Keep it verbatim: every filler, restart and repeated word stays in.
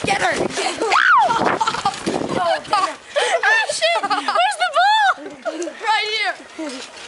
Get her! Get her! Oh, shit! Where's the ball? Right here!